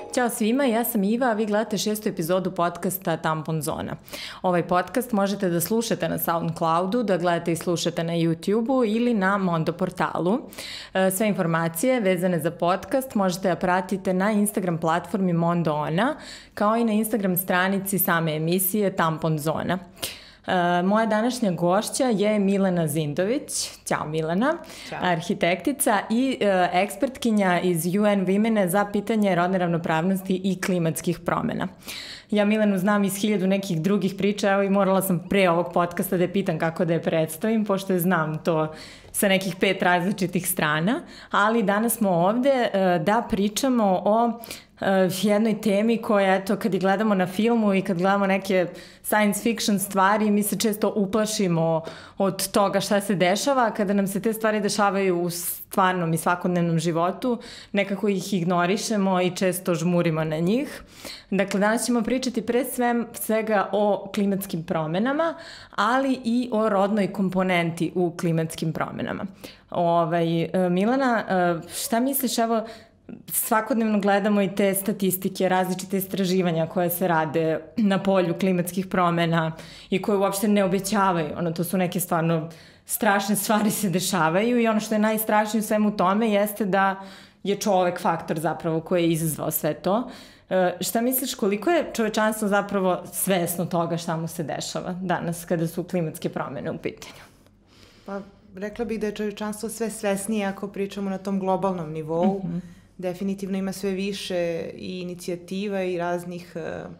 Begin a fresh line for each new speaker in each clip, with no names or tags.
Ćao svima, ja sam Iva, a vi gledate 6. epizodu podcasta Tampon Zona. Ovaj podcast možete da slušate na SoundCloudu, da gledate i slušate na YouTubeu ili na Mondo portalu. Sve informacije vezane za podcast možete da pratite na Instagram platformi Mondo Ona, kao i na Instagram stranici same emisije Tampon Zona. Moja današnja gošća je Milena Zindović. Ćao Milena,
Ćao.
Arhitektica i ekspertkinja iz UN Women za pitanje rodne ravnopravnosti i klimatskih promena. Ja Milenu znam iz 1000 nekih drugih priča, evo i morala sam pre ovog podcasta da je pitam kako da je predstavim, pošto je znam to sa nekih 5 različitih strana, ali danas smo ovde da pričamo o jednoj temi koja, eto, kad je gledamo na filmu i kad gledamo neke science fiction stvari, mi se često uplašimo od toga šta se dešava. Kada nam se te stvari dešavaju u stvarnom i svakodnevnom životu, nekako ih ignorišemo i često žmurimo na njih. Dakle, danas ćemo pričati pre svega o klimatskim promenama, ali i o rodnoj komponenti u klimatskim promenama. Milena, šta misliš, evo, svakodnevno gledamo i te statistike, različite istraživanja koje se rade na polju klimatskih promena i koje uopšte ne obećavaju. To su neke stvarno strašne stvari se dešavaju i ono što je najstrašnije u svemu tome jeste da je čovek faktor zapravo koji je izazvao sve to. Šta misliš, koliko je čovečanstvo zapravo svesno toga šta mu se dešava danas kada su klimatske promene u pitanju?
Pa rekla bih da je čovečanstvo sve svesnije ako pričamo na tom globalnom nivou. Definitivno ima sve više i inicijativa i raznih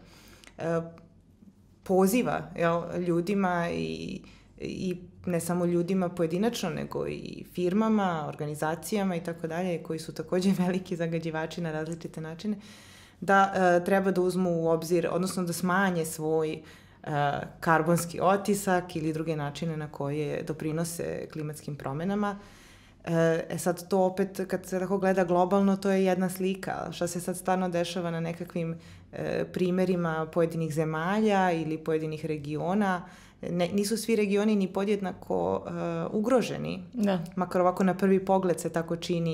poziva ljudima i ne samo ljudima pojedinačno, nego i firmama, organizacijama i tako dalje, koji su takođe veliki zagađivači na različite načine, da treba da uzmu u obzir, odnosno da smanje svoj karbonski otisak ili druge načine na koje doprinose klimatskim promenama. Sad to opet, kad se tako gleda globalno, to je jedna slika. Šta se sad stvarno dešava na nekakvim primerima pojedinih zemalja ili pojedinih regiona, nisu svi regioni ni podjednako ugroženi. Da. Makar ovako na prvi pogled se tako čini.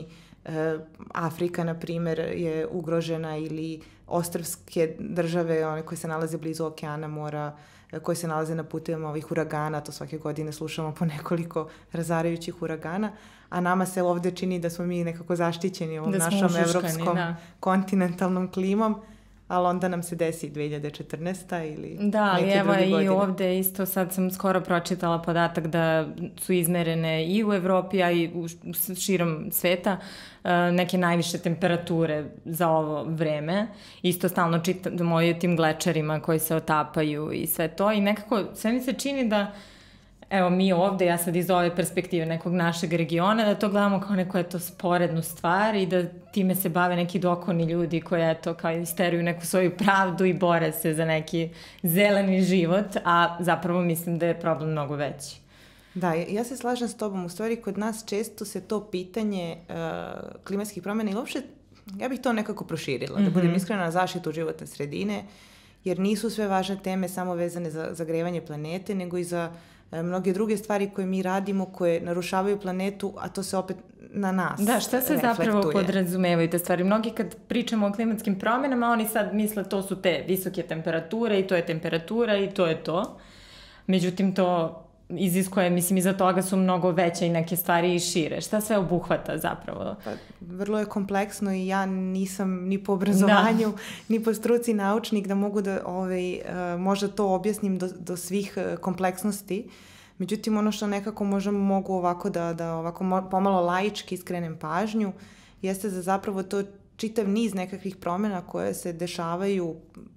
Afrika, na primer, je ugrožena ili ostrvske države, one koje se nalaze blizu okeana, mora, koje se nalaze na putevima ovih uragana, to svake godine slušamo po nekoliko razarajućih uragana, a nama se ovde čini da smo mi nekako zaštićeni ovom našom evropskom kontinentalnom klimom, ali onda nam se desi 2014. ili neke druge godine.
Da, evo i ovde isto sad sam skoro pročitala podatak da su izmerene i u Evropi, a i širom sveta neke najviše temperature za ovo vreme. Isto stalno čitamo o tim glečerima koji se otapaju i sve to i nekako sve mi se čini da evo mi ovde, ja sad iz ove perspektive nekog našeg regiona, da to gledamo kao neku sporednu stvar i da time se bave neki dokoni ljudi koji kao isteruju neku svoju pravdu i bore se za neki zeleni život, a zapravo mislim da je problem mnogo veći.
Da, ja se slažem s tobom. U stvari, kod nas često se to pitanje klimatskih promjena i uopšte, ja bih to nekako proširila, da budem iskrena, na zaštitu životne sredine, jer nisu sve važne teme samo vezane za zagrevanje planete, nego i za mnoge druge stvari koje mi radimo, koje narušavaju planetu, a to se opet na nas
Da, šta se zapravo podrazumevaju te stvari? Mnogi kad pričamo o klimatskim promjenama, oni sad misle to su te visoke temperature i to je temperatura i to je to. Međutim, to iziskuje, mislim, iza toga su mnogo veće i neke stvari i šire. Šta sve obuhvata zapravo?
Pa, vrlo je kompleksno i ja nisam ni po obrazovanju, ni po struci naučnik da mogu da možda to objasnim do svih kompleksnosti. Međutim, ono što nekako mogu ovako da ovako pomalo laički skrenem pažnju, jeste da zapravo to čitav niz nekakvih promjena koje se dešavaju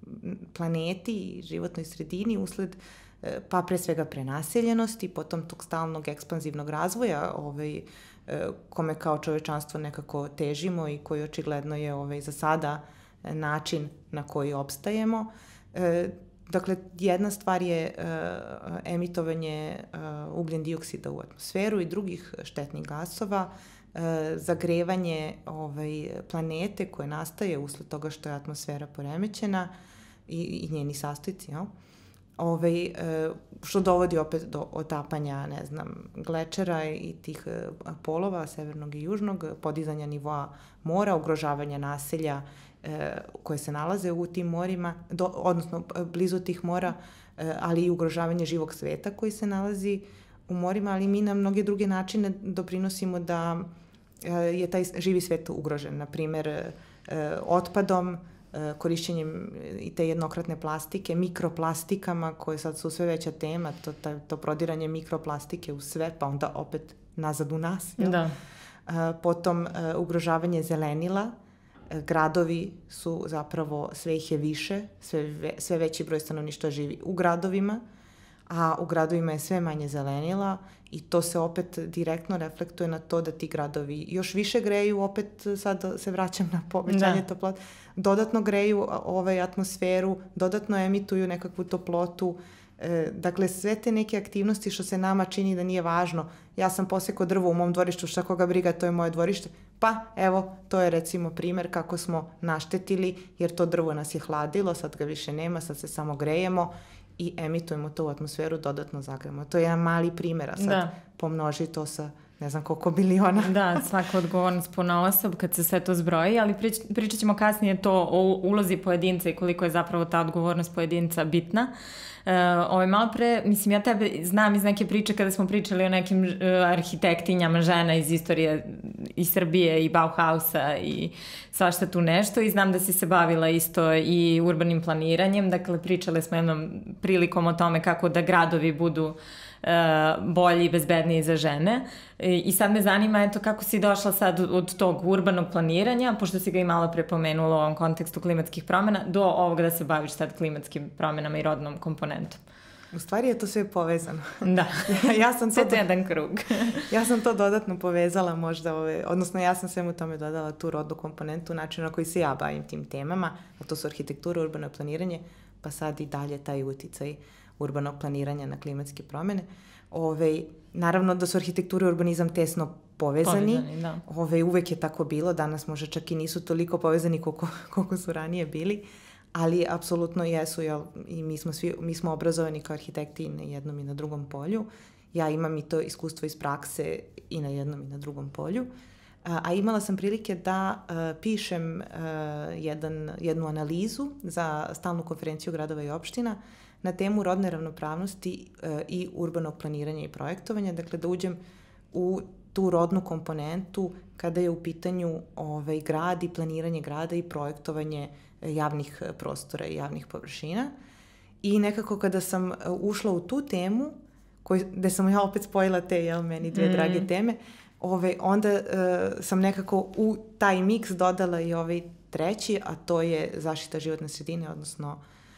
planeti i životnoj sredini usled pa pre svega prenaseljenosti, potom tog stalnog ekspanzivnog razvoja kome kao čovečanstvo nekako težimo i koji očigledno je za sada način na koji opstajemo. Dakle, jedna stvar je emitovanje ugljen dioksida u atmosferu i drugih štetnih gasova, zagrevanje planete koje nastaje usled toga što je atmosfera poremećena i njeni sastojci, što dovodi opet do otapanja, ne znam, glečera i tih polova, severnog i južnog, podizanja nivoa mora, ugrožavanja naselja koje se nalaze u tim morima, odnosno blizu tih mora, ali i ugrožavanje živog sveta koji se nalazi u morima, ali mi na mnoge druge načine doprinosimo da je taj živi svet ugrožen. Naprimer, otpadom, korišćenjem i te jednokratne plastike, mikroplastikama koje sad su sve veća tema, to prodiranje mikroplastike u sve, pa onda opet nazad u nas.
Da.
Potom ugrožavanje zelenila, gradovi su zapravo, sve ih je više, sve veći broj stanovništva živi u gradovima, a u gradovima je sve manje zelenila i to se opet direktno reflektuje na to da ti gradovi još više greju, opet sad se vraćam na povećanje toplote, dodatno greju atmosferu, dodatno emituju nekakvu toplotu. Dakle, sve te neke aktivnosti što se nama čini da nije važno. Ja sam posekao drvo u mom dvorištu, šta koga briga, to je moje dvorište. Pa, evo, to je recimo primer kako smo naštetili, jer to drvo nas je hladilo, sad ga više nema, sad se samo grejemo i emitujemo to u atmosferu, dodatno zagrejemo. To je jedan mali primer, a sad pomnoži to sa ne znam koliko biliona.
Da, svaka odgovornost ponaosob kad se sve to zbroji, ali pričat ćemo kasnije to o ulozi pojedinca i koliko je zapravo ta odgovornost pojedinca bitna. Malo pre, mislim, ja tebe znam iz neke priče kada smo pričali o nekim arhitektinjama žena iz istorije i Srbije i Bauhausa i svašta tu nešto i znam da si se bavila isto i urbanim planiranjem, dakle pričale smo jednom prilikom o tome kako da gradovi budu bolji i bezbedniji za žene i sad me zanima eto kako si došla sad od tog urbanog planiranja, pošto si ga i malo prepomenula u ovom kontekstu klimatskih promjena, do ovoga da se baviš sad klimatskim promjenama i rodnom komponentom.
U stvari je to sve povezano.
Da,
ja sam
sve to jedan krug.
Ja sam to dodatno povezala možda, odnosno ja sam svemu tome dodala tu rodnu komponentu, način na koji se ja bavim tim temama, a to su arhitektura, urbano planiranje, pa sad i dalje taj uticaj urbanog planiranja na klimatske promjene. Naravno da su arhitektura i urbanizam tesno povezani. Uvek je tako bilo, danas možda čak i nisu toliko povezani koliko su ranije bili, ali apsolutno jesu, i mi smo obrazovani kao arhitekti na jednom i na drugom polju. Ja imam i to iskustvo iz prakse i na jednom i na drugom polju. A imala sam prilike da pišem jednu analizu za stalnu konferenciju gradova i opština na temu rodne ravnopravnosti i urbanog planiranja i projektovanja, dakle da uđem u tu rodnu komponentu kada je u pitanju grad i planiranje grada i projektovanje javnih prostora i javnih površina. I nekako kada sam ušla u tu temu, gde sam ja opet spojila te meni dve drage teme, onda sam nekako u taj miks dodala i treći, a to je zaštita životne sredine, odnosno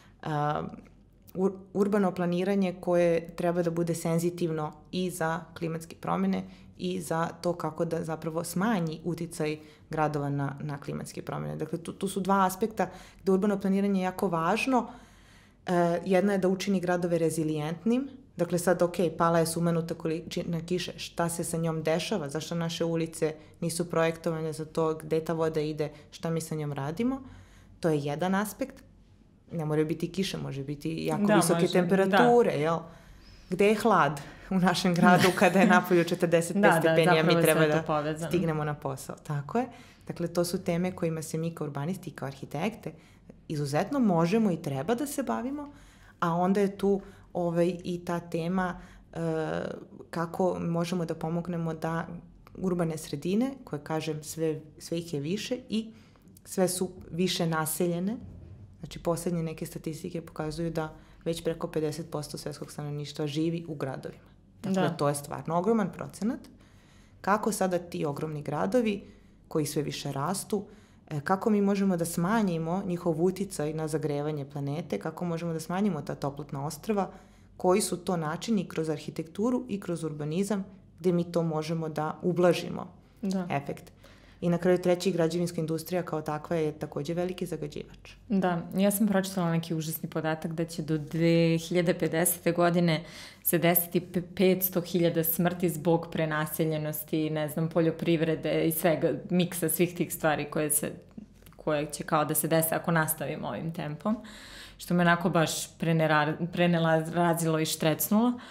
urbano planiranje koje treba da bude senzitivno i za klimatske promjene i za to kako da zapravo smanji uticaj gradova na klimatske promjene. Dakle, tu su dva aspekta gde urbano planiranje je jako važno. Jedna je da učini gradove rezilijentnim. Dakle, sad, pala je sumanuta količina kiše, šta se sa njom dešava, zašto naše ulice nisu projektovane za to, gde ta voda ide, šta mi sa njom radimo. To je jedan aspekt. Ne moraju biti kiše, može biti jako visoke temperature, jel? Gde je hlad u našem gradu kada je napolju 45 stepeni, a mi treba da stignemo na posao. Tako je. Dakle, to su teme kojima se mi kao urbanisti i kao arhitekte izuzetno možemo i treba da se bavimo, a onda je tu i ta tema kako možemo da pomognemo da urbane sredine, koje kažem sve ih je više i sve su više naseljene. Znači, posljednje neke statistike pokazuju da već preko 50% svetskog stanovništva živi u gradovima. Dakle, to je stvarno ogroman procenat. Kako sada ti ogromni gradovi, koji sve više rastu, kako mi možemo da smanjimo njihov uticaj na zagrevanje planete, kako možemo da smanjimo ta toplotna ostrva, koji su to načini kroz arhitekturu i kroz urbanizam gde mi to možemo da ublažimo efekt. I na kraju treći, građevinska industrija kao takva je takođe veliki zagađivač.
Da, ja sam pročitala neki užasni podatak da će do 2050. godine se desiti 500.000 smrti zbog prenaseljenosti, poljoprivrede i svega, miksa svih tih stvari koje će kao da se dese ako nastavimo ovim tempom, što me onako baš prenerazilo i štrecnulo.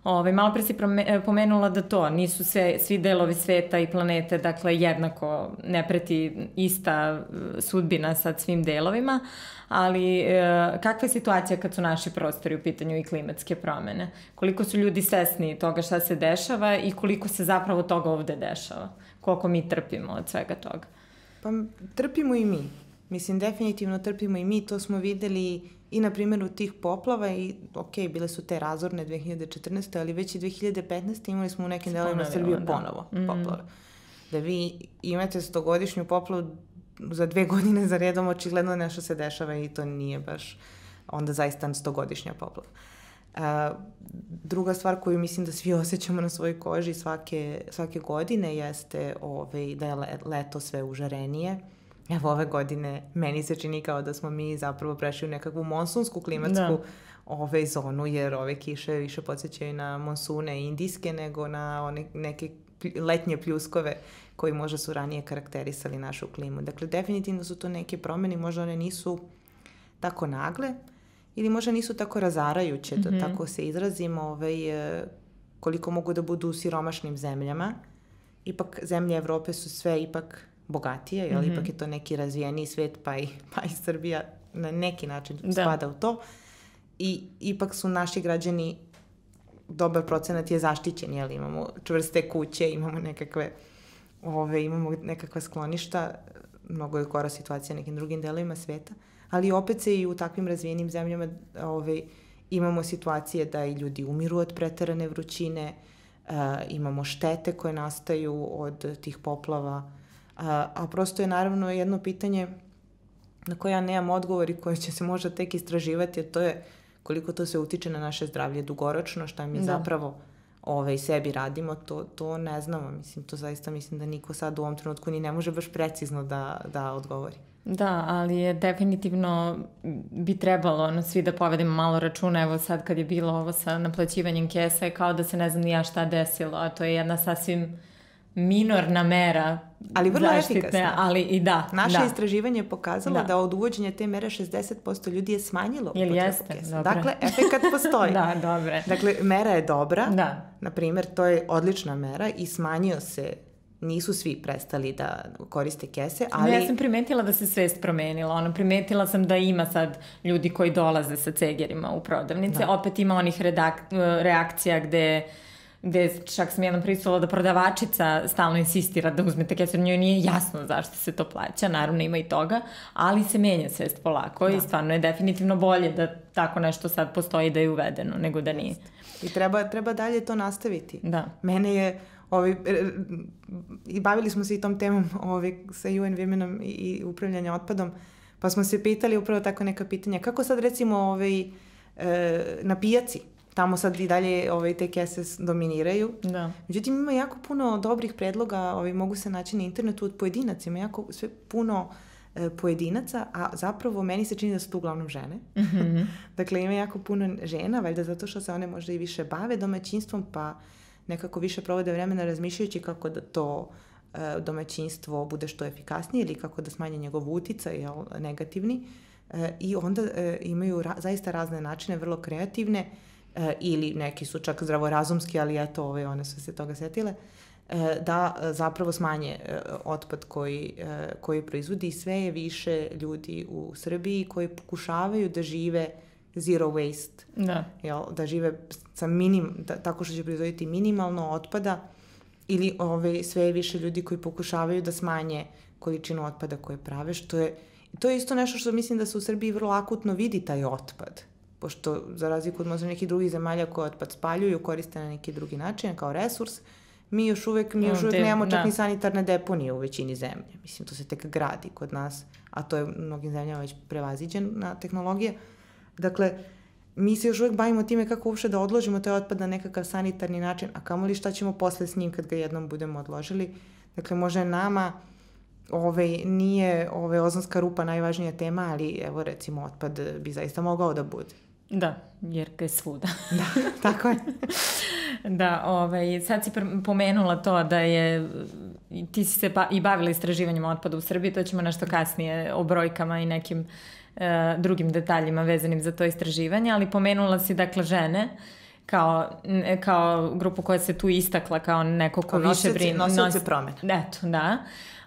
Malo pre si pomenula da to, nisu svi delovi sveta i planete, dakle, jednako ne preti ista sudbina sa svim delovima, ali kakva je situacija kad su naši prostori u pitanju i klimatske promene? Koliko su ljudi svesni toga šta se dešava i koliko se zapravo toga ovde dešava? Koliko mi trpimo od svega toga?
Pa trpimo i mi. Mislim, definitivno trpimo i mi. To smo videli i na primjeru tih poplava i bile su te razorne 2014. ali već i 2015. imali smo u nekim delovima Srbije ponovo poplave. Da vi imate 100-godišnju poplavu za 2 godine za redom, očigledno nešto se dešava i to nije baš onda zaista 100-godišnja poplava. Druga stvar koju mislim da svi osjećamo na svojoj koži svake godine jeste da je leto sve užarenije. Evo ove godine meni se čini kao da smo mi zapravo prešli u nekakvu monsunsku klimatsku zonu, jer ove kiše više podsjećaju na monsune indijske nego na neke letnje pljuskove koji možda su ranije karakterisali našu klimu. Dakle, definitivno su to neke promene, možda one nisu tako nagle ili možda nisu tako razarajuće, da tako se izrazim, koliko mogu da budu u siromašnim zemljama. Ipak zemlje Evrope su sve ipak bogatije, jer ipak je to neki razvijeniji svet, pa i Srbija na neki način spada u to. I ipak su naši građani, dobar procenat je zaštićen, jer imamo čvrste kuće, imamo nekakva skloništa, mnogo je gora situacija nekim drugim delovima sveta, ali opet se i u takvim razvijenim zemljama imamo situacije da i ljudi umiru od preterane vrućine, imamo štete koje nastaju od tih poplava, a prosto je naravno jedno pitanje na koje ja nemam odgovor i koje će se možda tek istraživati, jer to je koliko to se utiče na naše zdravlje dugoročno, šta mi zapravo sebi radimo, to ne znamo. Mislim, to zaista mislim da niko sad u ovom trenutku ni ne može baš precizno da odgovori.
Da, ali je definitivno bi trebalo svi da povedemo malo računa. Evo sad kad je bilo ovo sa naplaćivanjem kesa, kao da se ne znam ni ja šta desilo, a to je jedna sasvim minorna mera,
ali vrlo efikasna.
Ali i
Naše istraživanje je pokazalo da od uvođenja te mere 60% ljudi je smanjilo upotrebu kesa. Dakle, efekat postoji.
Da, dobre.
Dakle, mera je dobra. Da. Na primjer, to je odlična mera i smanjio se, nisu svi prestali da koriste kese, ali...
Ja sam primetila da se svest promenila. Primetila sam da ima sad ljudi koji dolaze sa cegerima u prodavnice. Opet ima onih reakcija gde čak sam jednom prisutovala da prodavačica stalno insistira da uzmete kesu, njoj nije jasno zašto se to plaća, naravno ima i toga, ali se menja svest polako i stvarno je definitivno bolje da tako nešto sad postoji, da je uvedeno, nego da nije.
I treba dalje to nastaviti.
Da.
Mene je, i bavili smo se i tom temom sa UN Womenom i upravljanja otpadom, pa smo se pitali upravo tako neka pitanja, kako sad recimo na pijaci, tamo sad i dalje te kese dominiraju.
Da.
Međutim, ima jako puno dobrih predloga, mogu se naći na internetu od pojedinaca, ima jako sve puno pojedinaca, a zapravo meni se čini da su to uglavnom žene. Dakle, ima jako puno žena, valjda zato što se one možda i više bave domaćinstvom, pa nekako više provode vremena razmišljajući kako da to domaćinstvo bude što efikasnije ili kako da smanje njegov uticaj negativni. I onda imaju zaista razne načine, vrlo kreativne, ili neki su čak zdravorazumski, ali eto, one su se toga setile, da zapravo smanje otpad koji proizvodi. Sve je više ljudi u Srbiji koji pokušavaju da žive zero waste, da žive sa tako što će proizvoditi minimalno otpada, ili sve je više ljudi koji pokušavaju da smanje količinu otpada koje prave, to je isto nešto što mislim da se u Srbiji vrlo akutno vidi taj otpad. Pošto za razliku od možda nekih drugih zemalja koje otpad spaljuju, koriste na neki drugi način kao resurs, mi još uvek nemamo čak ni sanitarne deponije u većini zemlje. Mislim, to se tek gradi kod nas, a to je u mnogim zemljama već prevaziđena tehnologija. Dakle, mi se još uvek bavimo time kako uopšte da odložimo taj otpad na nekakav sanitarni način, a kamoli šta ćemo posle s njim kad ga jednom budemo odložili. Dakle, možda nama nije ozonska rupa najvažnija tema, ali evo recimo otpad bi zaista mogao da bude.
Da, jer ga je svuda.
Da, tako je.
Da, sad si pomenula to da ti si se i bavila istraživanjem otpada u Srbiji, to ćemo nešto kasnije o brojkama i nekim drugim detaljima vezanim za to istraživanje, ali pomenula si dakle žene kao grupu koja se tu istakla kao neko ko više brine.
Nosioci promjena.
Eto, da.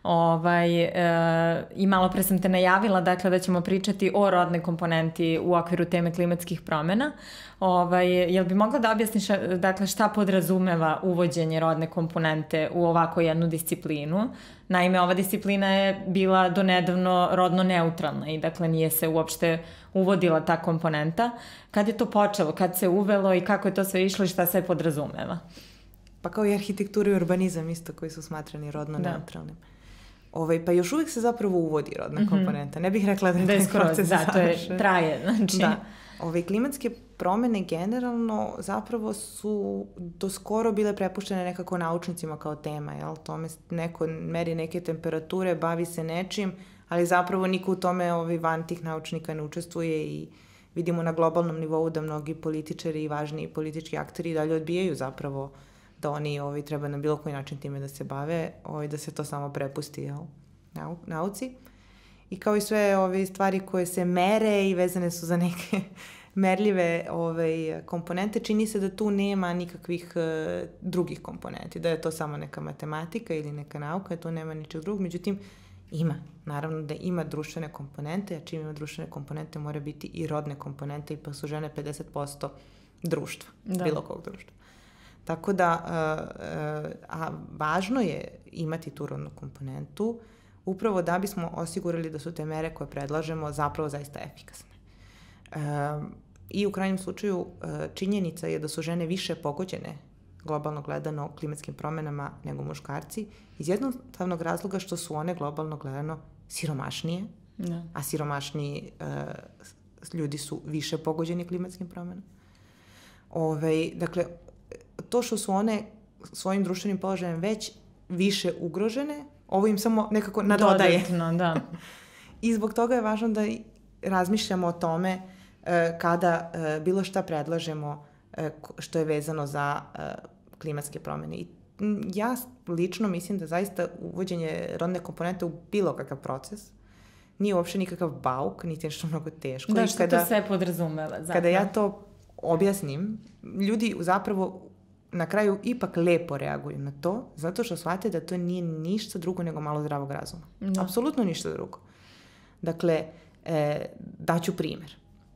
I malo pre sam te najavila, dakle, da ćemo pričati o rodnoj komponenti u okviru teme klimatskih promjena. Jel bi mogla da objasniš, dakle, šta podrazumeva uvođenje rodne komponente u ovako jednu disciplinu? Naime, ova disciplina je bila donedavno rodno neutralna i, dakle, nije se uopšte uvodila ta komponenta. Kad je to počelo, kad se uvelo i kako je to sve išlo i šta se podrazumeva?
Pa kao i arhitektura i urbanizam isto koji su smatrani rodno neutralnim. Pa još uvijek se zapravo uvodi rodna komponenta. Ne bih rekla da je taj proces završen.
To je traje. Znači.
Da. Klimatske promjene generalno zapravo su do skoro bile prepuštene nekako naučnicima kao tema. Jel? Tome neko meri neke temperature, bavi se nečim, ali zapravo niko u tome van tih naučnika ne učestvuje i vidimo na globalnom nivou da mnogi političari i važni politički akteri dalje odbijaju zapravo da oni treba na bilo koji način time da se bave, da se to samo prepusti nauci. I kao i sve ove stvari koje se mere i vezane su za neke merljive komponente, čini se da tu nema nikakvih drugih komponenti, da je to samo neka matematika ili neka nauka, da tu nema ničeg drugog, međutim ima, naravno da ima društvene komponente, a čim ima društvene komponente mora biti i rodne komponente i pa su žene 50% društva, bilo kog društva. Tako da, važno je imati tu rodnu komponentu upravo da bismo osigurali da su te mere koje predlažemo zapravo zaista efikasne. I u krajnjem slučaju činjenica je da su žene više pogođene globalno gledano klimatskim promjenama nego muškarci iz jednostavnog razloga što su one globalno gledano siromašnije, a siromašniji ljudi su više pogođeni klimatskim promjenama. Dakle, to što su one svojim društvenim položajem već više ugrožene, ovo im samo nekako nadodaje.
Dodatno, da.
I zbog toga je važno da razmišljamo o tome kada bilo šta predlažemo što je vezano za klimatske promjene. I ja lično mislim da zaista uvođenje rodne komponente u bilo kakav proces nije uopšte nikakav bauk, niti nešto mnogo teško.
Da, što to sve podrazumeva. Zapravo.
Kada ja to objasnim, ljudi zapravo na kraju ipak lepo reaguju na to, zato što shvate da to nije ništa drugo nego malo zdravog razuma. Da. Apsolutno ništa drugo. Dakle, daću primjer.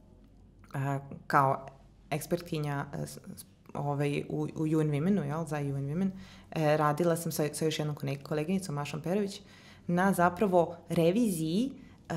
Kao ekspertkinja u UN Womenu, za UN Women, radila sam sa još jednom koleginicom, Mašom Perović, na zapravo reviziji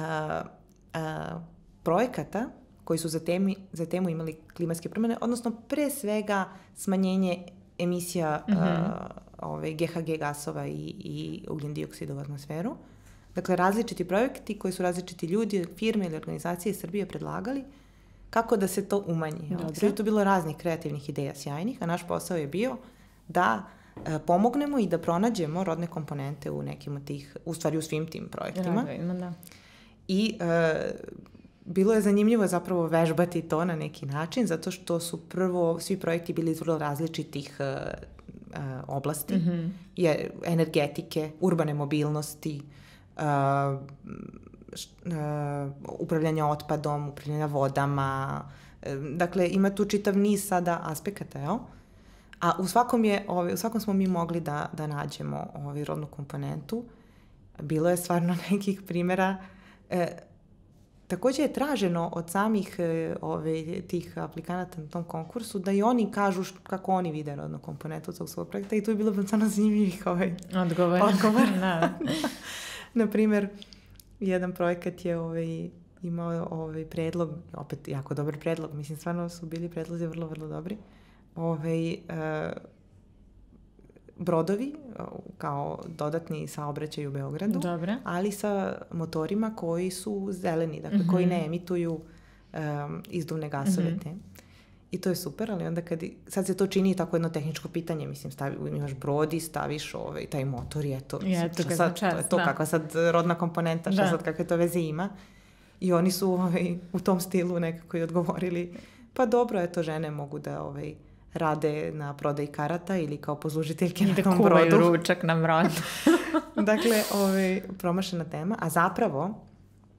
projekata koji su za temu imali klimatske promjene, odnosno pre svega smanjenje emisija GHG gasova i ugljen dioksida u atmosferu. Dakle, različiti projekti koji su različiti ljudi, firme ili organizacije iz Srbije predlagali kako da se to umanji. Sve je to bilo raznih kreativnih ideja sjajnih, a naš posao je bio da pomognemo i da pronađemo rodne komponente u nekim od tih, u stvari u svim tim projektima. I bilo je zanimljivo zapravo vežbati to na neki način, zato što su prvo svi projekti bili iz vrlo različitih oblasti, energetike, urbane mobilnosti, upravljanja otpadom, upravljanja vodama. Dakle, ima tu čitav niz sada aspekata, jel? A u svakom smo mi mogli da nađemo rodnu komponentu. Bilo je stvarno nekih primjera. Također je traženo od samih tih aplikanata na tom konkursu da i oni kažu kako oni vide rodnu komponentu od svog projekta i tu je bilo stvarno zanimljivih odgovor. Naprimjer, jedan projekat je imao predlog, opet jako dobar predlog, mislim stvarno su bili predlozi vrlo, vrlo dobri. Brodovi kao dodatni saobraćaj u Beogradu, ali sa motorima koji su zeleni, dakle koji ne emituju izduvne gasove te. I to je super, ali onda sad se to čini tako jedno tehničko pitanje, mislim, imaš brod i staviš taj motor i eto, kakva sad rodna komponenta, šta sad kakve to veze ima. I oni su u tom stilu nekako i odgovorili, pa dobro, eto, žene mogu da rade na prodaji karata ili kao poslužiteljke na tom brodu. I da kuvaju
ručak na brodu.
Dakle, promašena tema, a zapravo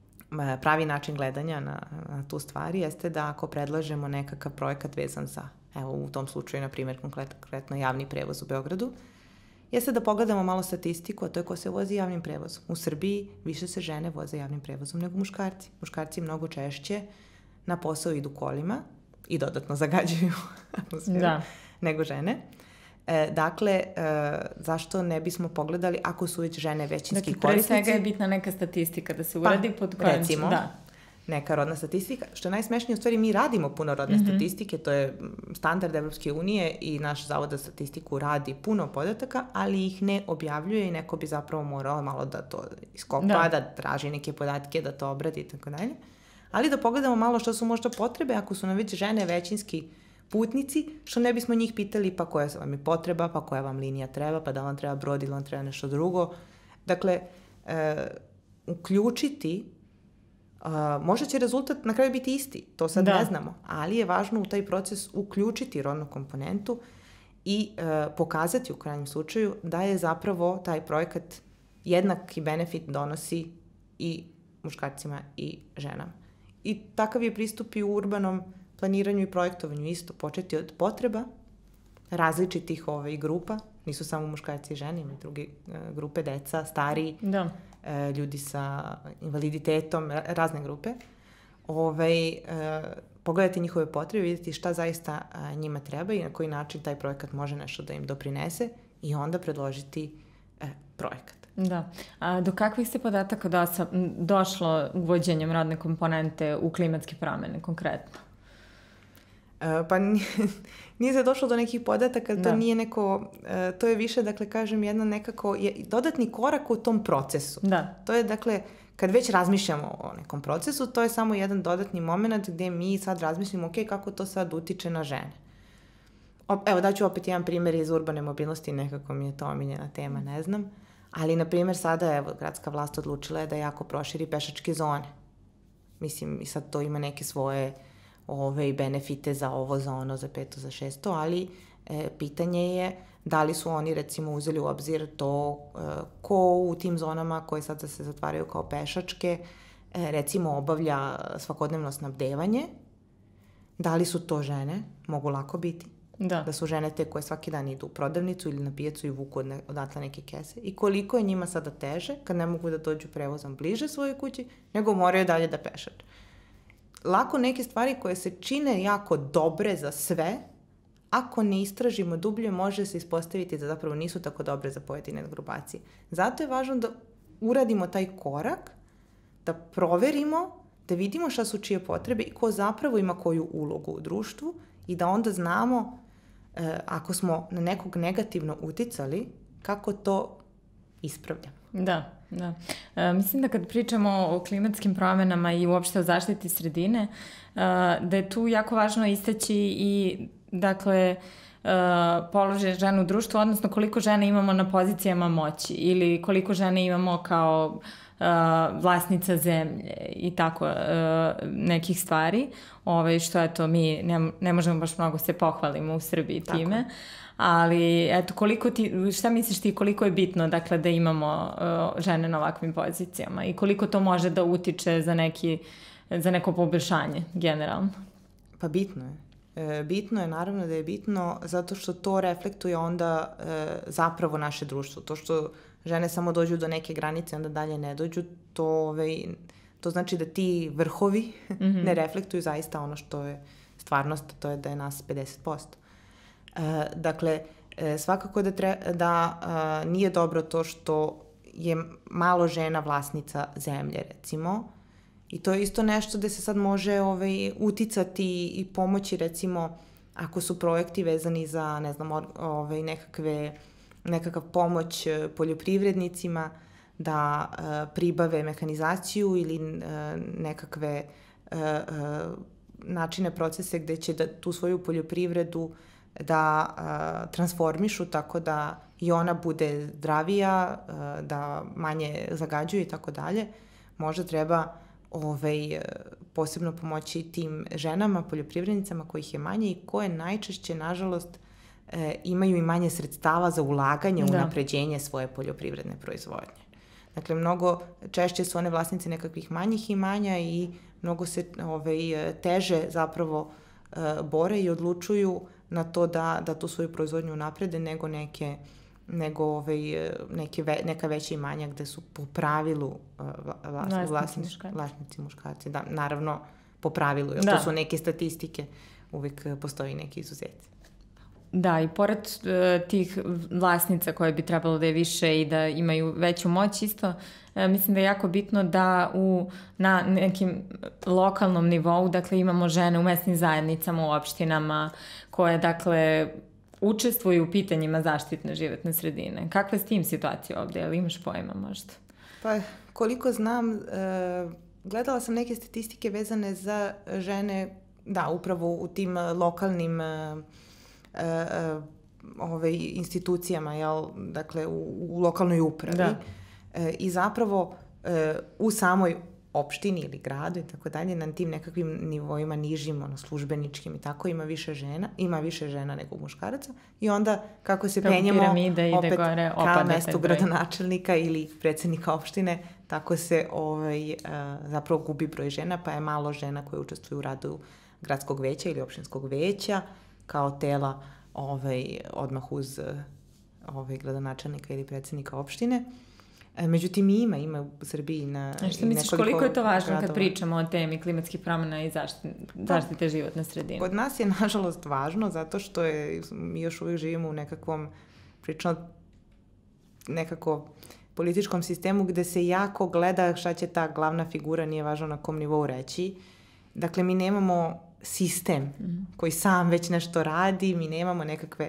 pravi način gledanja na tu stvari jeste da ako predlažemo nekakav projekat vezan za evo u tom slučaju, na primjer, konkretno javni prevoz u Beogradu, jeste da pogledamo malo statistiku, a to je ko se vozi javnim prevozom. U Srbiji više se žene voze javnim prevozom nego muškarci. Muškarci mnogo češće na posao idu kolima i dodatno zagađuju atmosferu nego žene. Dakle, zašto ne bismo pogledali ako su već žene većinski korisnici?
Pre svega je bitna neka statistika da se uradi pod kojom...
Recimo, neka rodna statistika. Što je najsmešnije, u stvari mi radimo puno rodne statistike, to je standard Evropske unije i naš Zavod za statistiku radi puno podataka, ali ih ne objavljuje i neko bi zapravo morao malo da to iskopa, da traži neke podatke, da to obradi i tako dalje. Ali da pogledamo malo što su možda potrebe ako su nam već žene većinski putnici, što ne bismo njih pitali pa koja vam je potreba, pa koja vam linija treba, pa da vam treba brod ili vam treba nešto drugo. Dakle, uključiti, možda će rezultat na kraju biti isti, to sad ne znamo, ali je važno u taj proces uključiti rodnu komponentu i pokazati u krajnjem slučaju da je zapravo taj projekat jednaki benefit donosi i muškarcima i ženama. I takav je pristup i u urbanom planiranju i projektovanju isto, početi od potreba različitih grupa, nisu samo muškarci i žene, imaju druge grupe, deca, stariji, ljudi sa invaliditetom, razne grupe. Pogledati njihove potrebe, vidjeti šta zaista njima treba i na koji način taj projekat može nešto da im doprinese i onda predložiti projekat.
Da. A do kakvih se podataka došlo uvođenjem rodne komponente u klimatske promene konkretno?
Pa nije se došlo do nekih podataka, to nije neko, to je više, dakle, kažem, jedna nekako dodatni korak u tom procesu. To je, dakle, kad već razmišljamo o nekom procesu, to je samo jedan dodatni moment gdje mi sad razmišljamo, ok, kako to sad utiče na žene. Evo, daću opet jedan primjer iz urbane mobilnosti, nekako mi je to omiljena tema, ne znam. Ali, na primjer, sada, evo, gradska vlast odlučila je da jako proširi pešačke zone. Mislim, i sad to ima neke svoje benefite za ovo, za ono, za 500, za 600, ali pitanje je da li su oni, recimo, uzeli u obzir to ko u tim zonama koje sad se zatvaraju kao pešačke, recimo, obavlja svakodnevno snabdevanje. Da li su to žene? Mogu lako biti. Da su žene te koje svaki dan idu u prodavnicu ili na pijacu i vuku odatle neke kese. I koliko je njima sada teže kad ne mogu da dođu prevozom bliže svojoj kući, nego moraju dalje da pešače. Lako neke stvari koje se čine jako dobre za sve, ako ne istražimo dublje, može se ispostaviti da zapravo nisu tako dobre za pojedine grupacije. Zato je važno da uradimo taj korak, da proverimo, da vidimo šta su čije potrebe i ko zapravo ima koju ulogu u društvu i da onda znamo ako smo na nekog negativno uticali, kako to ispravljamo.
Da. Mislim da kad pričamo o klimatskim promjenama i uopšte o zaštiti sredine, da je tu jako važno istaći i, dakle, položaj žena u društvu, odnosno koliko žena imamo na pozicijama moći ili koliko žena imamo kao vlasnica zemlje i tako nekih stvari, što eto mi ne možemo baš mnogo se pohvalimo u Srbiji time. Tako. Ali, eto, šta misliš ti koliko je bitno, dakle, da imamo žene na ovakvim pozicijama i koliko to može da utiče za neko poboljšanje, generalno?
Pa bitno je. Bitno je, naravno da je bitno, zato što to reflektuje onda zapravo naše društvo. To što žene samo dođu do neke granice, onda dalje ne dođu, to znači da ti vrhovi ne reflektuju zaista ono što je stvarnost, to je da je nas 50%. Dakle, svakako da nije dobro to što je malo žena vlasnica zemlje, recimo. I to je isto nešto gde se sad može uticati i pomoći, recimo, ako su projekti vezani za, ne znam, nekakav pomoć poljoprivrednicima da pribave mehanizaciju ili nekakve načine, procese gde će da tu svoju poljoprivredu da transformišu tako da i ona bude zdravija, da manje zagađuje i tako dalje. Možda treba posebno pomoći tim ženama, poljoprivrednicama kojih je manje i koje najčešće, nažalost, imaju i manje sredstava za ulaganje u unapređenje svoje poljoprivredne proizvodnje. Dakle, mnogo češće su one vlasnice nekakvih manjih imanja i mnogo se teže zapravo bore i odlučuju na to da tu svoju proizvodnju unaprede nego neka veća imanja gde su po pravilu vlasnici muškarci. Da, naravno, po pravilu, jer to su neke statistike, uvijek postoji neki izuzeti.
Da, i pored tih vlasnica koje bi trebalo da je više i da imaju veću moć isto, mislim da je jako bitno da na nekim lokalnom nivou, dakle, imamo žene u mesnim zajednicama, u opštinama, koje, dakle, učestvuju u pitanjima zaštitne životne sredine. Kakva je s tim situacija ovde? Ali imaš pojma možda?
Pa, koliko znam, gledala sam neke statistike vezane za žene, da, upravo u tim lokalnim institucijama, dakle, u lokalnoj upravi. Da. I zapravo u samoj opštini ili gradu i tako dalje, na tim nekakvim nivoima nižim, službeničkim i tako, ima više žena nego muškaraca i onda kako se penjemo opet ka mestu gradonačelnika ili predsednika opštine, tako se zapravo gubi broj žena, pa je malo žena koje učestvuju u radu gradskog veća ili opštinskog veća kao tela odmah uz gradonačelnika ili predsednika opštine. Međutim, ima u Srbiji na nekoliko
Što misliš, koliko je to važno kad pričamo o temi klimatskih promjena i zaštite životne sredine?
Kod nas je, nažalost, važno zato što mi još uvijek živimo u nekakvom nekako političkom sistemu gde se jako gleda šta će ta glavna figura, nije važno na kom nivou reći. Dakle, mi nemamo sistem koji sam već nešto radi, mi nemamo nekakve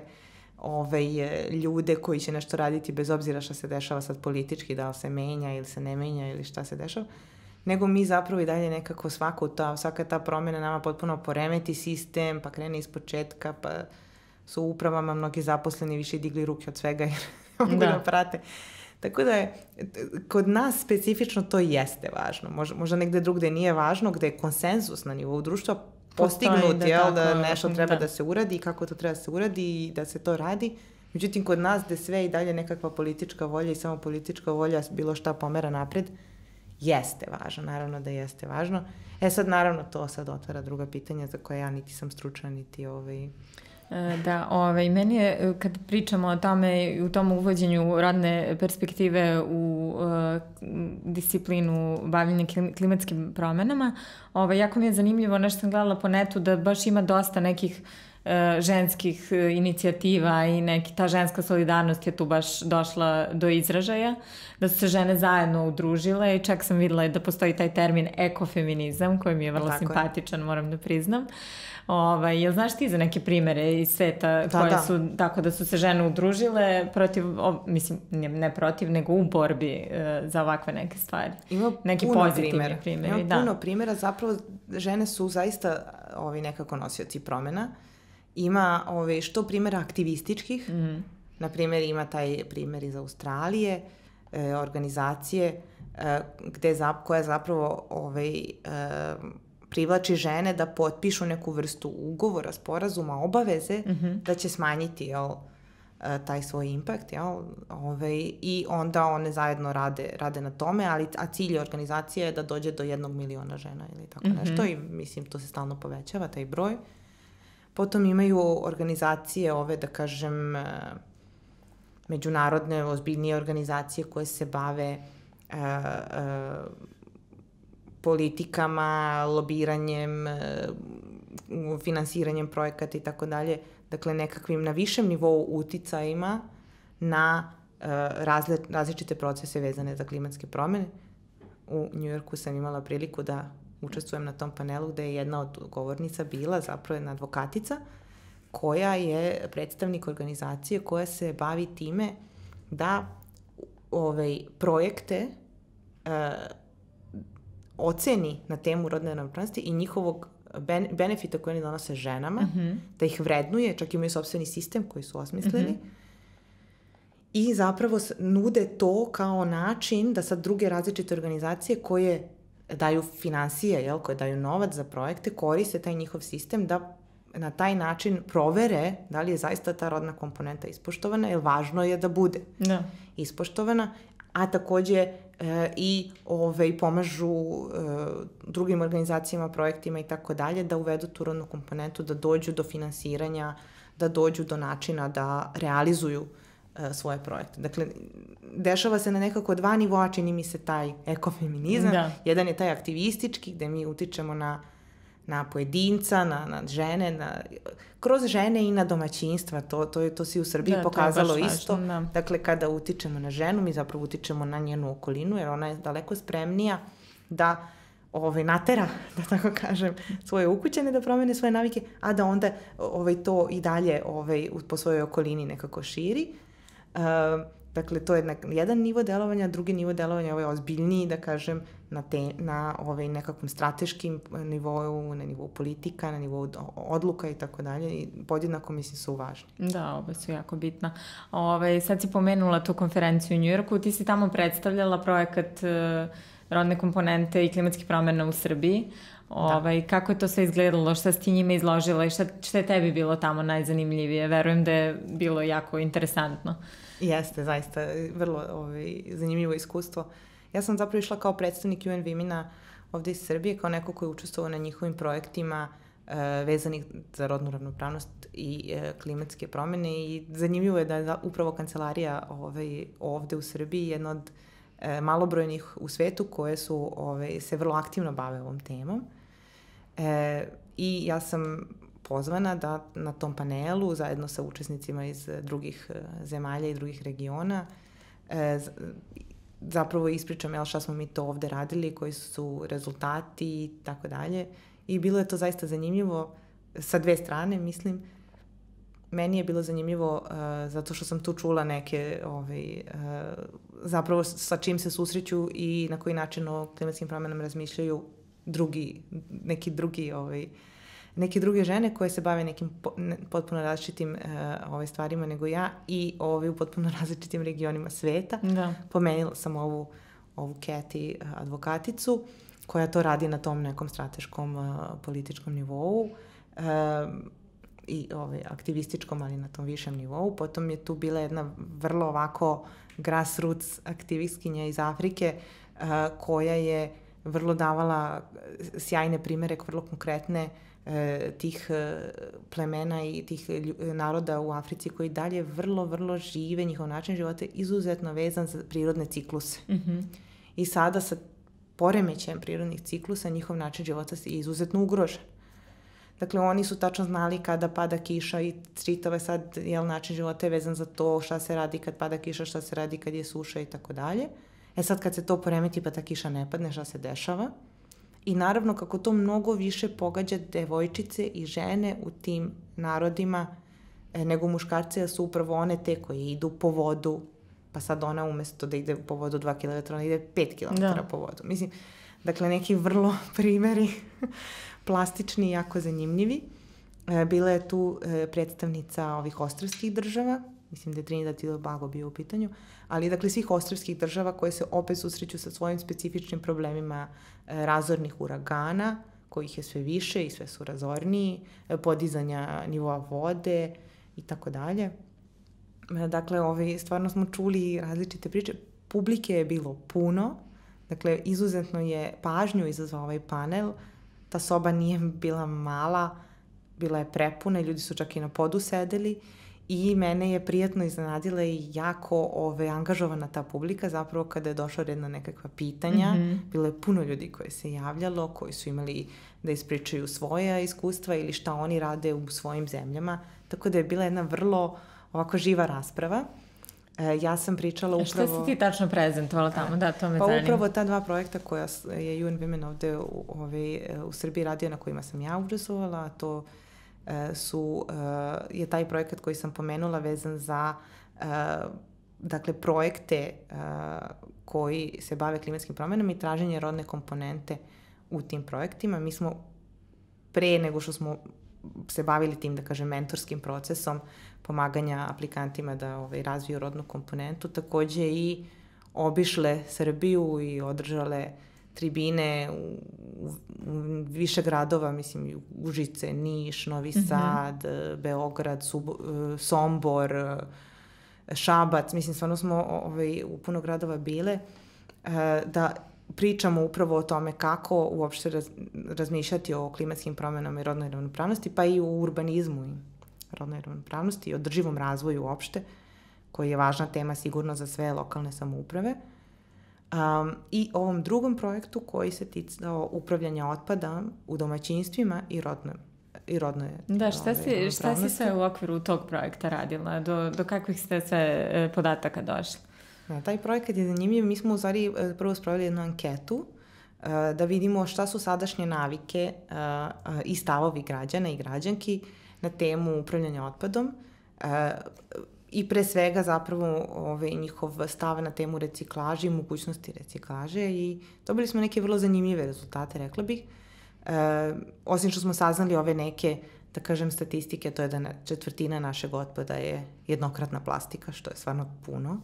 ljude koji će nešto raditi bez obzira šta se dešava sad politički, da li se menja ili se ne menja ili šta se dešava, nego mi zapravo i dalje nekako svaka ta promjena nama potpuno poremeti sistem, pa krene iz početka, pa su u upravama mnogi zaposleni više digli ruke od svega jer mogu da prate. Tako da je, kod nas specifično to jeste važno. Možda negde drugde nije važno, gde je konsenzus na nivou društva postignut, da nešto treba da se uradi i kako to treba da se uradi i da se to radi. Međutim, kod nas gde sve i dalje nekakva politička volja i samo politička volja bilo šta pomera napred, jeste važno. Naravno da jeste važno. Sad, naravno, to sad otvara druga pitanja za koje ja niti sam stručna, niti
Da, meni je, kad pričamo o tome, u tom uvođenju rodne perspektive u disciplinu bavljenja klimatskim promenama, jako mi je zanimljivo, nešto sam gledala po netu, da baš ima dosta nekih ženskih inicijativa i ta ženska solidarnost je tu baš došla do izražaja, da su se žene zajedno udružile i čak sam videla da postoji taj termin ekofeminizam koji mi je vrlo simpatičan, moram da priznam. Jel znaš ti za neke primere iz sveta koje su tako da su se žene udružile protiv, mislim, ne protiv, nego u borbi za ovakve neke stvari?
Ima puno primjera. Ima puno primjera, zapravo žene su zaista nekako nosioci promjena. Ima što primjera aktivističkih, na primjer ima taj primjer iz Australije, organizacije koja zapravo privlači žene da potpišu neku vrstu ugovora, sporazuma, obaveze da će smanjiti taj svoj impact, i onda one zajedno rade na tome, a cilj organizacije je da dođe do 1 miliona žena ili tako nešto i mislim to se stalno povećava, taj broj. Potom imaju organizacije da kažem međunarodne, ozbiljnije organizacije koje se bave politikama, lobiranjem, finansiranjem projekata i tako dalje. Dakle, nekakvim na višem nivou uticajima na različite procese vezane za klimatske promjene. U Njujorku sam imala priliku da učestvujem na tom panelu gde je jedna od govornica bila zapravo jedna advokatica koja je predstavnik organizacije koja se bavi time da projekte oceni na temu rodne ravnopravnosti i njihovog benefita koje oni donose ženama, da ih vrednuje, čak imaju sopstveni sistem koji su osmislili i zapravo nude to kao način da sad druge različite organizacije koje daju finansije, koje daju novac za projekte, koriste taj njihov sistem da na taj način provere da li je zaista ta rodna komponenta ispoštovana, jer važno je da bude ispoštovana, a takođe i pomažu drugim organizacijama, projektima i tako dalje da uvedu tu rodnu komponentu, da dođu do finansiranja, da dođu do načina da realizuju svoje projekte. Dakle, dešava se na nekako dva nivoa, čini mi se taj ekofeminizam. Da. Jedan je taj aktivistički, gde mi utičemo na pojedinca, na žene, kroz žene i na domaćinstva. To se u Srbiji pokazalo isto. Da. Dakle, kada utičemo na ženu, mi zapravo utičemo na njenu okolinu, jer ona je daleko spremnija da natera, da tako kažem, svoje ukućane da promene svoje navike, a da onda to i dalje po svojoj okolini nekako širi. Dakle, to je jedan nivo delovanja, drugi nivo delovanja je ozbiljniji, da kažem, na nekakvom strateškim nivou, na nivou politika, na nivou odluka i tako dalje, i podjednako, mislim, su važni.
Da, oba su jako bitna. Sad si pomenula tu konferenciju u Njujorku, ti si tamo predstavljala projekat rodne komponente i klimatskih promjena u Srbiji. Kako je to sve izgledalo, šta si ti njima izložila i šta je tebi bilo tamo najzanimljivije? Verujem da je bilo jako interesantno.
Jeste, zaista, vrlo zanimljivo iskustvo. Ja sam zapravo išla kao predstavnik UN Women-a ovde iz Srbije, kao neko koji je učestvovao na njihovim projektima vezanih za rodnu ravnopravnost i klimatske promjene, i zanimljivo je da je upravo kancelarija ovde u Srbiji jedna od malobrojnih u svetu koje su se vrlo aktivno bave ovom temom. I ja sam pozvana da na tom panelu, zajedno sa učesnicima iz drugih zemalja i drugih regiona, zapravo ispričam šta smo mi to ovde radili, koji su rezultati i tako dalje. I bilo je to zaista zanimljivo sa dve strane, mislim. Meni je bilo zanimljivo zato što sam tu čula neke zapravo sa čim se susreću i na koji način o klimatskim promjenama razmišljaju neke druge žene koje se bave nekim potpuno različitim stvarima nego ja, i u potpuno različitim regionima sveta. Da. Pomenila sam ovu Cathy advokaticu koja to radi na tom nekom strateškom političkom nivou i aktivističkom, ali na tom višem nivou. Potom je tu bila jedna vrlo ovako grassroots aktivistkinja iz Afrike koja je vrlo davala sjajne primere, vrlo konkretne tih plemena i tih naroda u Africi koji dalje vrlo, vrlo žive, njihov način života je izuzetno vezan za prirodne cikluse. Mm-hmm. I sada sa poremećajem prirodnih ciklusa njihov način života je izuzetno ugrožen. Dakle, oni su tačno znali kada pada kiša i čitave sad, način života je vezan za to šta se radi kad pada kiša, šta se radi kad je suša i tako dalje. Sad kad se to poremeti pa ta kiša ne padne, šta se dešava? I naravno kako to mnogo više pogađa devojčice i žene u tim narodima nego muškarce, jer su upravo one te koje idu po vodu, pa sad ona umesto da ide po vodu 2 km, ona ide 5 km po vodu. Mislim, dakle, neki vrlo primeri plastični i jako zanimljivi. Bila je tu predstavnica ovih ostrvskih država, mislim da je Trinidad i Tobago bio u pitanju, ali dakle svih ostrvskih država koje se opet susreću sa svojim specifičnim problemima razornih uragana, kojih je sve više i sve su razorniji, podizanja nivoa vode i tako dalje. Dakle, stvarno smo čuli različite priče. Publike je bilo puno, dakle, izuzetno je pažnju izazvao ovaj panel. Ta soba nije bila mala, bila je prepuna, ljudi su čak i na podu sedeli i mene je prijatno iznenadila i jako angažovana ta publika, zapravo kada je došla red na nekakva pitanja. Mm-hmm. Bilo je puno ljudi koji se javljalo, koji su imali da ispričaju svoja iskustva ili šta oni rade u svojim zemljama, tako da je bila jedna vrlo ovako živa rasprava. Ja sam pričala upravo...
Šta si ti tačno prezentovala tamo? Da, to me zanima.
Upravo ta dva projekta koja je UN Women ovde u Srbiji radio, na kojima sam ja učestvovala, a to je taj projekat koji sam pomenula vezan za dakle, projekte koji se bave klimatskim promjenama i traženje rodne komponente u tim projektima. Mi smo pre nego što smo se bavili tim, da kažem, mentorskim procesom pomaganja aplikantima da razviju rodnu komponentu, takođe i obišle Srbiju i održale tribine u više gradova, mislim, Užice, Niš, Novi Sad, Beograd, Sombor, Šabac, mislim, stvarno smo u puno gradova bile, da pričamo upravo o tome kako uopšte razmišljati o klimatskim promjenama i rodnoj ravnopravnosti, pa i u urbanizmu rodnoj ravnopravnosti i održivom razvoju uopšte, koji je važna tema sigurno za sve lokalne samouprave. I ovom drugom projektu koji se ticao upravljanja otpada u domaćinstvima i rodne
Da, šta si sve u okviru tog projekta radila? Do kakvih ste sve podataka došli?
Da, taj projekat je zanimljiv. Mi smo u stvari prvo spravili jednu anketu da vidimo šta su sadašnje navike i stavovi građana i građanki na temu upravljanja otpadom i pre svega zapravo njihov stav na temu reciklaže i mogućnosti reciklaže i dobili smo neke vrlo zanimljive rezultate, rekla bih. Osim što smo saznali ove neke, da kažem, statistike, to je da 1/4 našeg otpada je jednokratna plastika, što je stvarno puno.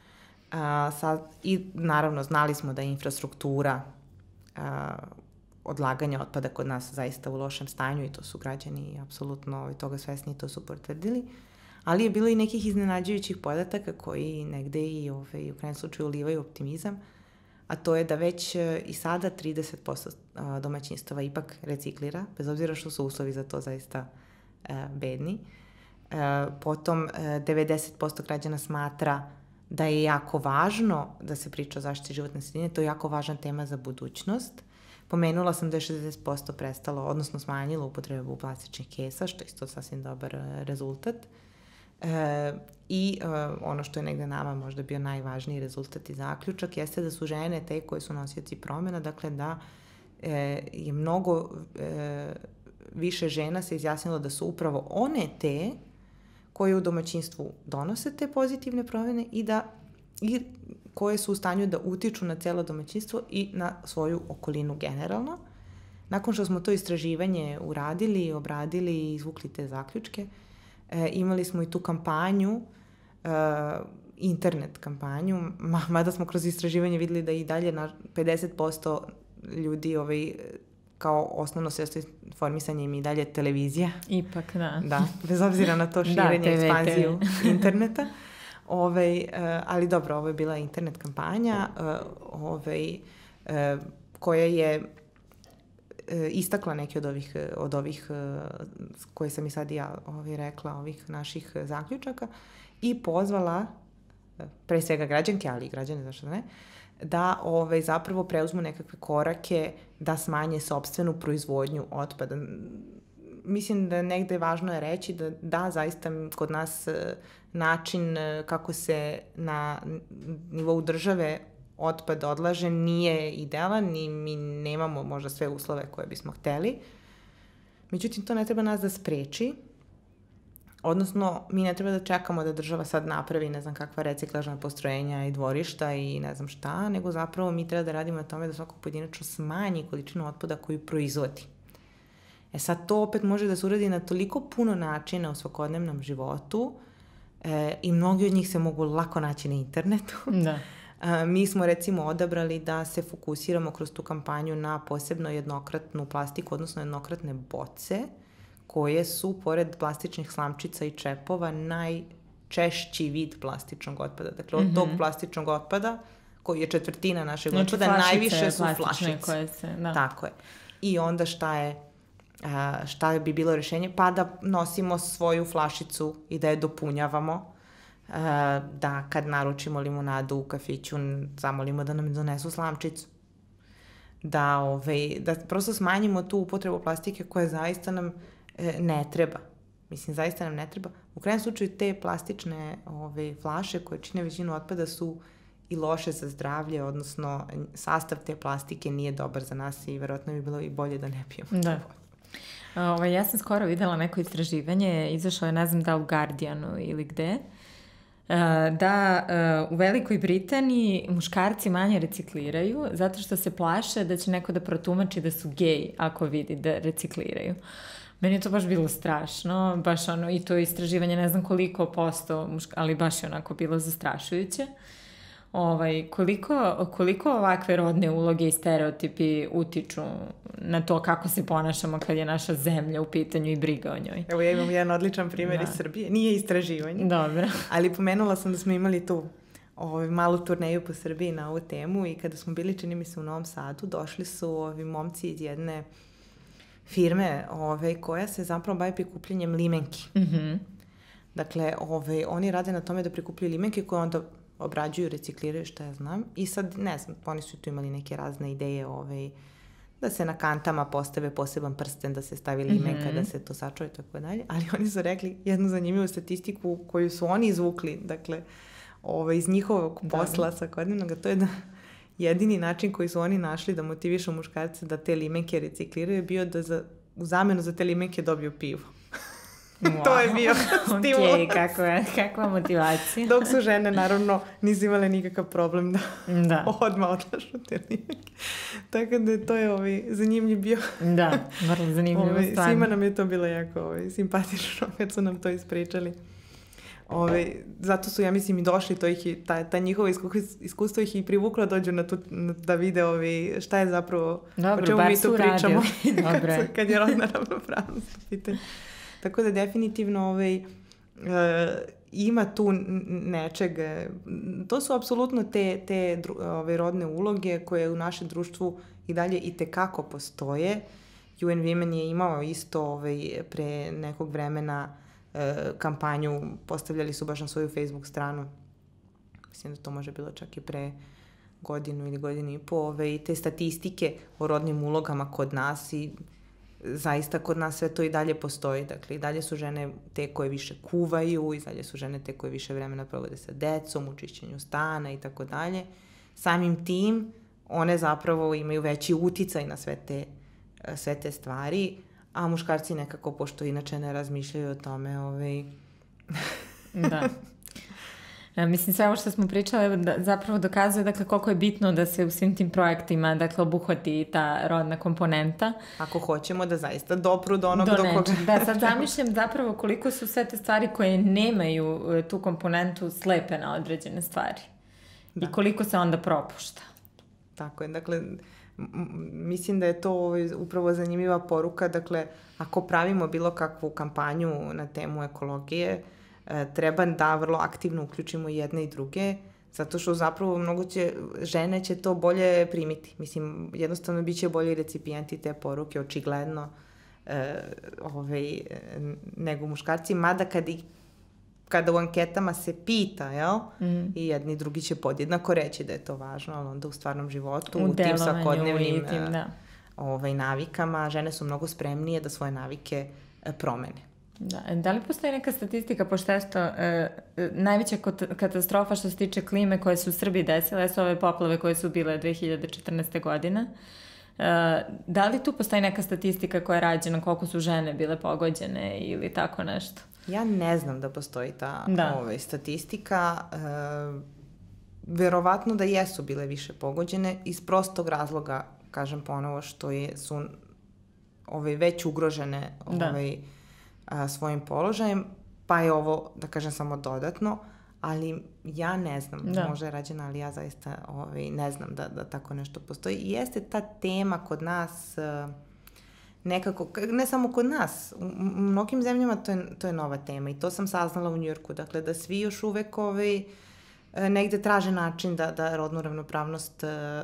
I naravno znali smo da je infrastruktura odlaganja otpada kod nas zaista u lošem stanju i to su građani apsolutno toga svesni i to su potvrdili. Ali je bilo i nekih iznenađujućih podataka koji negde i u krajnjem slučaju ulivaju optimizam, a to je da već i sada 30% domaćinstava ipak reciklira, bez obzira što su uslovi za to zaista bedni. Potom 90% građana smatra da je jako važno da se priča o zaštiti životne sredine, to je jako važna tema za budućnost. Pomenula sam da je 60% prestalo, odnosno smanjilo upotrebu plastičnih kesa, što je isto sasvim dobar rezultat. I ono što je negde nama možda bio najvažniji rezultat i zaključak jeste da su žene te koje su nosioci promjena, dakle da je mnogo više žena se izjasnilo da su upravo one te koje u domaćinstvu donose te pozitivne promjene i koje su u stanju da utiču na celo domaćinstvo i na svoju okolinu generalno. Nakon što smo to istraživanje uradili, obradili i izvukli te zaključke, imali smo i tu kampanju, internet kampanju, mada smo kroz istraživanje videli da i dalje 50% ljudi kao osnovno sredstvo informisanja im i dalje televizija.
Ipak, da.
Da, bez obzira na to širenje, ekspanziju interneta. Ali dobro, ovo je bila internet kampanja koja je istakla neke od ovih koje sam i sad ja rekla, ovih naših zaključaka i pozvala pre svega građanke, ali i građane, zašto ne, da zapravo preuzmu nekakve korake da smanje sopstvenu proizvodnju otpada. Mislim da negde važno je reći da zaista kod nas način kako se na nivou države otpad odlaže nije idealan i mi nemamo možda sve uslove koje bismo hteli. Međutim, to ne treba nas da spreči. Odnosno, mi ne treba da čekamo da država sad napravi ne znam kakva reciklažna postrojenja i dvorišta i ne znam šta, nego zapravo mi treba da radimo na tome da svako pojedinačno smanji količinu otpada koju proizvodi. Sad to opet može da se uradi na toliko puno načina u svakodnevnom životu i mnogi od njih se mogu lako naći na internetu.
Da.
Mi smo recimo odabrali da se fokusiramo kroz tu kampanju na posebno jednokratnu plastiku, odnosno jednokratne boce, koje su, pored plastičnih slamčica i čepova, najčešći vid plastičnog otpada. Dakle, od tog plastičnog otpada, koji je 1/4 našeg otpada, najviše su flašice.
Koje se, da.
Tako je. I onda šta bi bilo rešenje? Pa da nosimo svoju flašicu i da je dopunjavamo, da kad naručimo limunadu u kafiću zamolimo da nam donesu slamčicu. Da prosto smanjimo tu upotrebu plastike koja zaista nam ne treba. Mislim, zaista nam ne treba. U krajnjem slučaju te plastične flaše koje čine većinu otpada su i loše za zdravlje, odnosno sastav te plastike nije dobar za nas i verovatno bi bilo i bolje da ne pijemo.
Da. Ja sam skoro videla neko istraživanje, izašlo je, ne znam da u Guardianu ili gde, da u Velikoj Britaniji muškarci manje recikliraju zato što se plaše da će neko da protumači da su gej ako vidi da recikliraju. Meni je to baš bilo strašno, baš i to istraživanje ne znam koliko posto, ali baš je onako bilo zastrašujuće. Koliko ovakve rodne uloge i stereotipi utiču na to kako se ponašamo kad je naša zemlja u pitanju i briga o njoj?
Evo, ja imam jedan odličan primjer iz Srbije. Nije istraživanje.
Dobro.
Ali pomenula sam da smo imali tu malu turneju po Srbiji na ovu temu i kada smo bili, čini mi se, u Novom Sadu, došli su ovi momci iz jedne firme koja se zapravo bavi prikupljanjem limenki. Dakle, oni rade na tome da prikupljaju limenke koje onda obrađuju, recikliraju, šta ja znam. I sad, ne znam, oni su tu imali neke razne ideje, da se na kantama postave poseban prsten, da se stavi limenka, da se to sačuva i tako dalje. Ali oni su rekli jednu zanimljivu statistiku koju su oni izvukli, dakle, iz njihovog posla svakodnevnog, to je da jedini način koji su oni našli da motivišu muškarce da te limenke recikliraju je bio da u zamenu za te limenke dobiju pivo.
Wow.
To je bio stimul.
Ok, kakva motivacija.
Dok su žene, naravno, nisu imale nikakav problem da odmah odlažu te limenke. Tako da to je zanimljiv bio.
Da, vrlo zanimljivo stvarno.
Svima nam je to bilo jako simpatično kad su nam to ispričali. Zato su, ja mislim, i došli, ta njihova iskustvo ih i privukla dođu da vide šta je zapravo, o čemu mi tu pričamo kad je rodna ravnopravnost u pitanju. Tako da definitivno ima tu nečeg. To su apsolutno te rodne uloge koje u našem društvu i dalje i tekako postoje. UN Women je imao isto pre nekog vremena kampanju, postavljali su baš na svoju Facebook stranu. Mislim da to može bilo čak i pre godinu ili godinu i po. I te statistike o rodnim ulogama kod nas i zaista kod nas sve to i dalje postoji. Dakle, i dalje su žene te koje više kuvaju, i dalje su žene te koje više vremena provode sa decom, u čišćenju stana i tako dalje. Samim tim, one zapravo imaju veći uticaj na sve te stvari, a muškarci nekako, pošto inače ne razmišljaju o tome,
Da. Mislim, sve ovo što smo pričali zapravo dokazuje, dakle, koliko je bitno da se u svim tim projektima, dakle, obuhvati ta rodna komponenta. Ako
hoćemo da zaista dopru do onog do koga.
Da, sad zamišljam zapravo koliko su sve te stvari koje nemaju tu komponentu slepe na određene stvari. I koliko se onda propušta.
Tako je, dakle, mislim da je to upravo zanimljiva poruka. Dakle, ako pravimo bilo kakvu kampanju na temu ekologije, treba da vrlo aktivno uključimo jedne i druge, zato što zapravo žene će to bolje primiti. Mislim, jednostavno bit će bolji recipijenti te poruke, očigledno, nego muškarci, mada kada u anketama se pita, jel? I jedni i drugi će podjednako reći da je to važno, ali onda u stvarnom životu, u tim svakodnevnim navikama, žene su mnogo spremnije da svoje navike promene.
Da li postoji neka statistika, pošto je to najveća katastrofa što se tiče klime koje su u Srbiji desile, su ove poplave koje su bile 2014. godine. Da li tu postoji neka statistika koja je rađena, koliko su žene bile pogođene ili tako nešto?
Ja ne znam da postoji ta statistika. Verovatno da jesu bile više pogođene iz prostog razloga, kažem ponovo, što su već ugrožene svojim položajem, pa je ovo, da kažem, samo dodatno, ali ja ne znam, možda je rađena, ali ja zaista ne znam da tako nešto postoji. I jeste ta tema kod nas nekako, ne samo kod nas, u mnogim zemljama to je nova tema i to sam saznala u Njujorku, dakle da svi još uvek negde traže način da rodnu ravnopravnost,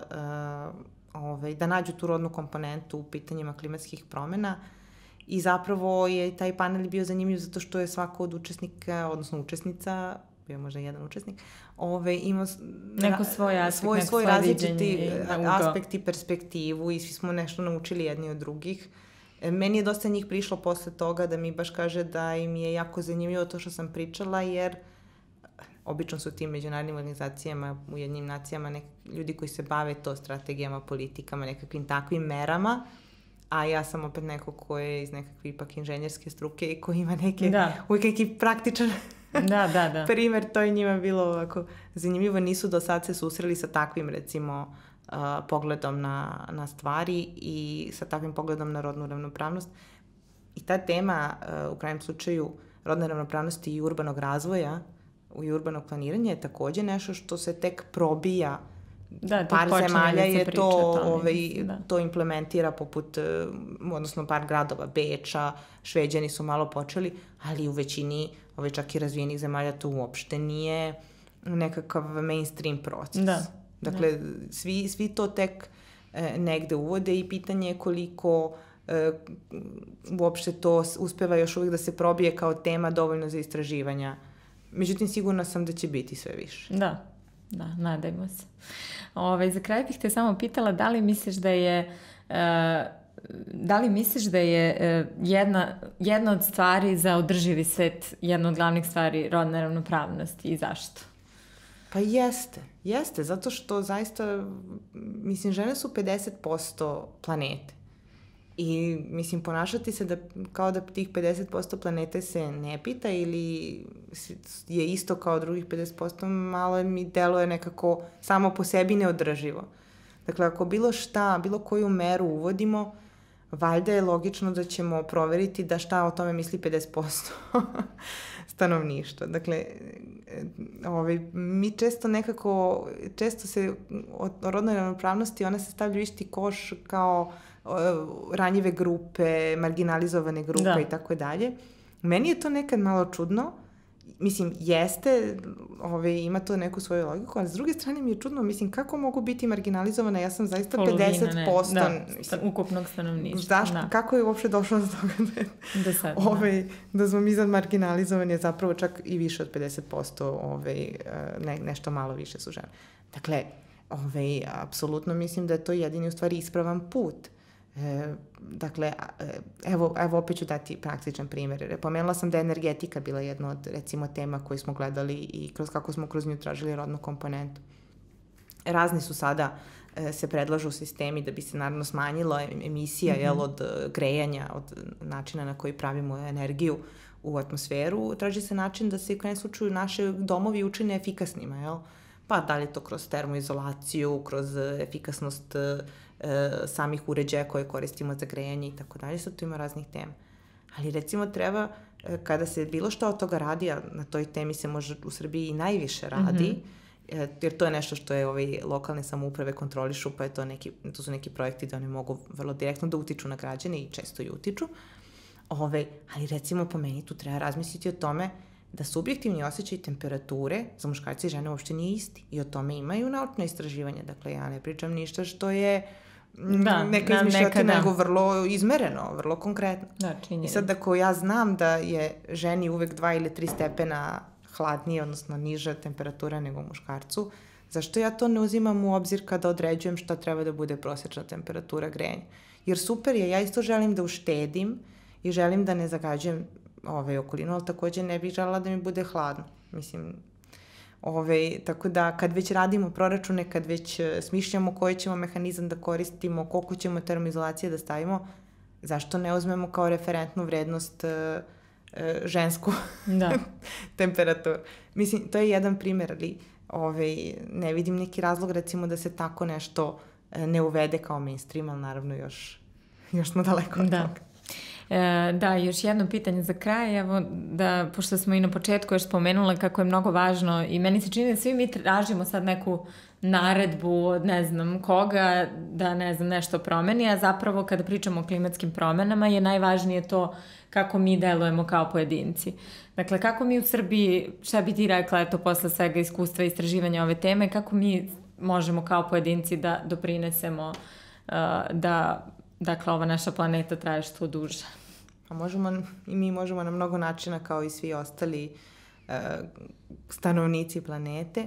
da nađu tu rodnu komponentu u pitanjima klimatskih promena. I zapravo je taj panel bio zanimljiv zato što je svako od učesnika, odnosno učesnica, bio možda jedan učesnik, imao svoj različiti aspekt i perspektivu i svi smo nešto naučili jedni od drugih. Meni je dosta njih prišlo posle toga da mi baš kaže da im je jako zanimljivo to što sam pričala, jer obično su tim međunarodnim organizacijama, u Ujedinjenim nacijama, ljudi koji se bave to strategijama, politikama, nekakvim takvim merama, a ja sam opet neko ko je iz nekakve ipak inženjerske struke i ko ima uvijek neki praktičan primjer. To je njima bilo ovako zanimljivo. Nisu do sad se susreli sa takvim, recimo, pogledom na stvari i sa takvim pogledom na rodnu ravnopravnost. I ta tema, u krajnjem slučaju, rodne ravnopravnosti i urbanog razvoja i urbanog planiranja je također nešto što se tek probija. Par zemalja je to implementira, poput, odnosno par gradova, Beča, Šveđani su malo počeli, ali u većini čak i razvijenih zemalja to uopšte nije nekakav mainstream proces. Dakle, svi to tek negde uvode i pitanje je koliko uopšte to uspeva još uvijek da se probije kao tema dovoljno za istraživanja. Međutim, sigurna sam da će biti sve više.
Da, nadajmo se. Za kraj bih te samo pitala da li misliš da je jedna od stvari za održivi svet, jedna od glavnih stvari rodna ravnopravnost i zašto?
Pa jeste, zato što zaista, mislim, žene su 50% planete. I, mislim, ponašati se kao da tih 50% planete se ne pita ili je isto kao drugih 50%, malo mi deluje nekako samo po sebi neodrživo. Dakle, ako bilo koju meru uvodimo, valjda je logično da ćemo proveriti da šta o tome misli 50% stanovništva. Dakle, mi često se o rodnoj ravnopravnosti, ona se stavlja u isti koš kao ranjive grupe, marginalizovane grupe i tako dalje. Meni je to nekad malo čudno. Mislim, jeste, ima to neku svoju logiku, ali s druge strane mi je čudno, mislim, kako mogu biti marginalizovana? Ja sam zaista 50%.
Ukupnog stanovništva.
Zašto? Kako je uopšte došlo do toga da smo mi sad marginalizovani, zapravo čak i više od 50%, nešto malo više su žene. Dakle, apsolutno mislim da je to jedini u stvari ispravan put. Dakle, evo opet ću dati praktičan primjer. Pomenula sam da je energetika bila jedna od, recimo, tema koju smo gledali i kako smo kroz nju tražili rodnu komponentu. Razni su sada se predlažu sistemi da bi se naravno smanjila emisija od grejanja, od načina na koji pravimo energiju u atmosferu. Traži se način da se u krajnjem slučaju naše domovi učine efikasnima, pa da li to kroz termoizolaciju, kroz efikasnost samih uređaja koje koristimo za grejanje i tako dalje, sad tu ima raznih tema. Ali recimo treba, kada se bilo šta od toga radi, a na toj temi se može u Srbiji i najviše radi, jer to je nešto što je lokalne samouprave kontrolišu, pa je to su neki projekti da one mogu vrlo direktno da utiču na građane i često i utiču. Ali recimo po meni tu treba razmisliti o tome da subjektivni osjećaj temperature za muškarce i žene uopšte nije isti. I o tome imaju naučna istraživanja. Dakle, ja ne pričam ništa što je neka izmišljotina, nego vrlo izmereno, vrlo konkretno. I sad ako ja znam da je ženi uvek 2 ili 3 stepena hladnije, odnosno niža temperatura nego muškarcu, zašto ja to ne uzimam u obzir kada određujem šta treba da bude prosječna temperatura grejanja? Jer super je, ja isto želim da uštedim i želim da ne zagađujem okolinu, ali takođe ne bih želela da mi bude hladno. Mislim, tako da kad već radimo proračune, kad već smišljamo koji ćemo mehanizam da koristimo, koliko ćemo termoizolacije da stavimo, zašto ne uzmemo kao referentnu vrednost žensku temperaturu? Mislim, to je jedan primjer, ali ne vidim neki razlog recimo da se tako nešto ne uvede kao mainstream, ali naravno još smo daleko od toga.
Da, još jedno pitanje za kraj, evo, da, pošto smo i na početku još spomenula kako je mnogo važno i meni se čini da svi mi tražimo sad neku naredbu od ne znam koga da ne znam nešto promeni, a zapravo kada pričamo o klimatskim promenama je najvažnije to kako mi delujemo kao pojedinci. Dakle, kako mi u Srbiji, šta bi ti rekla, eto, posle svega iskustva i istraživanja ove teme, kako mi možemo kao pojedinci da doprinesemo da, dakle, ova naša planeta traje što duže?
Mi možemo na mnogo načina kao i svi ostali stanovnici planete.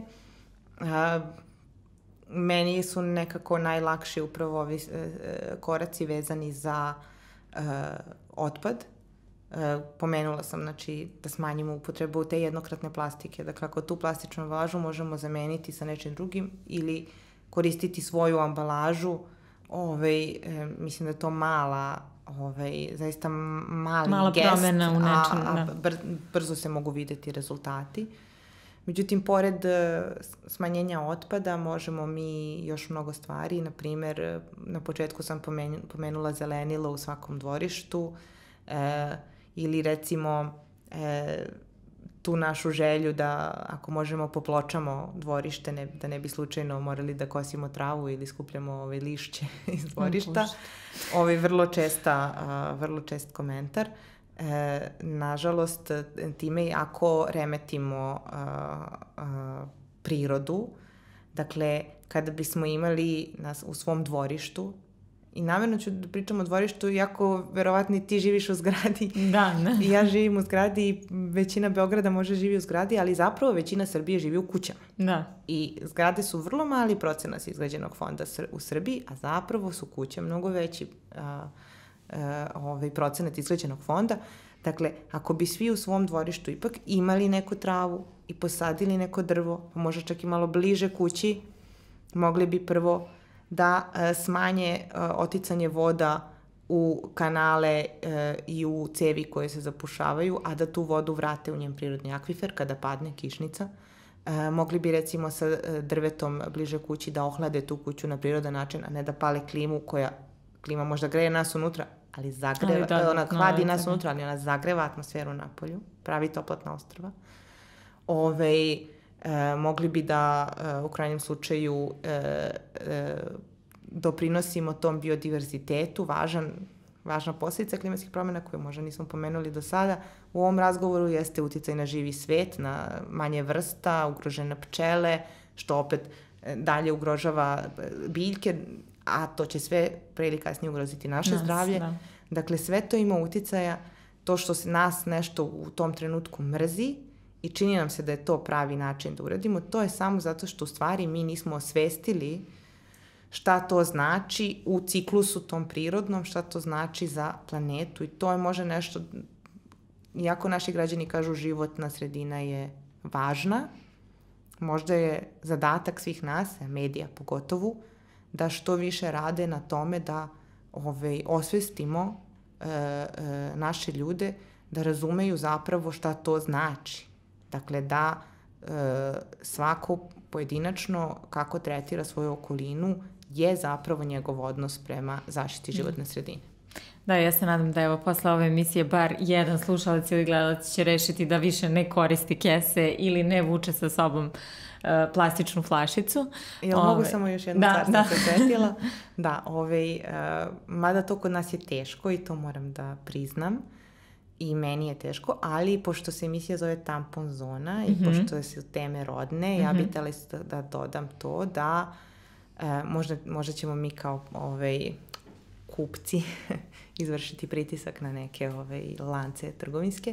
Meni su nekako najlakši upravo ovi koraci vezani za otpad. Pomenula sam, znači, da smanjimo upotrebu te jednokratne plastike. Dakle, ako tu plastičnu ambalažu možemo zameniti sa nečim drugim ili koristiti svoju ambalažu, mislim da je to zaista mala gest,
promena u nečem,
a brzo se mogu videti rezultati. Međutim, pored smanjenja otpada možemo mi još mnogo stvari. Naprimer, na početku sam pomenula zelenilo u svakom dvorištu ili recimo tu našu želju da ako možemo popločamo dvorište, da ne bi slučajno morali da kosimo travu ili skupljamo lišće iz dvorišta. Vrlo čest komentar. Nažalost, time ako remetimo prirodu, dakle, kada bismo imali u svom dvorištu I namjerno ću da pričam o dvorištu, iako verovatno i ti živiš u zgradi.
Da, ne.
I ja živim u zgradi i većina Beograda može živi u zgradi, ali zapravo većina Srbije živi u kućama.
Da.
I zgrade su vrlo mali procenat izgrađenog fonda u Srbiji, a zapravo su kuće mnogo veći procenat izgrađenog fonda. Dakle, ako bi svi u svom dvorištu ipak imali neku travu i posadili neko drvo, pa možda čak i malo bliže kući, mogli bi prvo da smanje oticanje voda u kanale i u cevi koje se zapušavaju, a da tu vodu vrate u njen prirodni akvifer kada padne kišnica. Mogli bi recimo sa drvetom bliže kući da ohlade tu kuću na prirodan način, a ne da pale klimu klima možda greje nas unutra, ali zagreva, ona hladi nas unutra, ali ona zagreva atmosferu napolju, pravi toplatna ostrva. Mogli bi da u krajnjem slučaju doprinosimo tom biodiverzitetu, važna posljedica klimatskih promjena koju možda nismo pomenuli do sada u ovom razgovoru jeste uticaj na živi svet, na manje vrsta, ugrožene pčele, što opet dalje ugrožava biljke, a to će sve pre ili kasnije ugroziti naše zdravlje. Da. Dakle, sve to ima uticaja, to što se nas nešto u tom trenutku mrzi i čini nam se da je to pravi način da uradimo, to je samo zato što u stvari mi nismo osvestili šta to znači u ciklusu tom prirodnom, šta to znači za planetu i to je možda nešto, iako naši građani kažu životna sredina je važna, možda je zadatak svih nas, medija pogotovo, da što više rade na tome da osvestimo naše ljude da razumeju zapravo šta to znači. Dakle, da svako pojedinačno kako tretira svoju okolinu je zapravo njegov odnos prema zaštiti životne sredine.
Da, ja se nadam da evo posle ove emisije bar jedan slušalac ili gledalac će rešiti da više ne koristi kese ili ne vuče sa sobom plastičnu flašicu.
Jel mogu samo još jednu stvar sam se setila? Da, mada to kod nas je teško i to moram da priznam i meni je teško, ali pošto se emisija zove Tampon zona i pošto su teme rodne, ja bih htjela da dodam to da možda ćemo mi kao kupci izvršiti pritisak na neke lance trgovinske.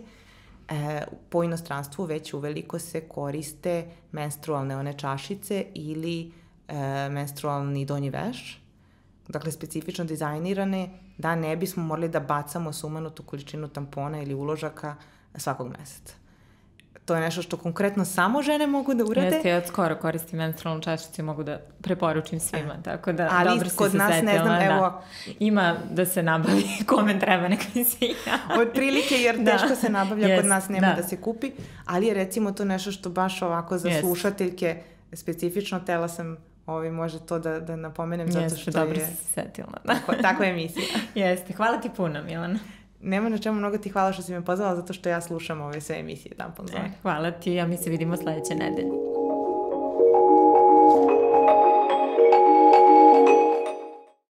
Po inostranstvu već uveliko se koriste menstrualne one čašice ili menstrualni donji veš, dakle specifično dizajnirane da ne bismo morali da bacamo sumanutu količinu tampona ili uložaka svakog meseca. To je nešto što konkretno samo žene mogu da urade.
Jeste, ja od skoro koristim menstrualnu čašicu i mogu da preporučim svima, tako da
ali
dobro si
kod
se
nas
setila.
Ne znam, evo...
Da. Ima da se nabavi kome treba, nek mi se javi.
Otprilike, jer teško se nabavlja, kod nas nema da se kupi, ali je recimo to nešto što baš ovako za slušateljke specifično, tela sam može to da napomenem zato što
dobro si se setila.
Takva emisija.
Jeste, hvala ti puno, Milana.
Nema na čemu, mnogo ti hvala što si me pozvala, zato što ja slušam ove sve emisije Tampon zone.
Hvala ti, a mi se vidimo sledeće nedelje.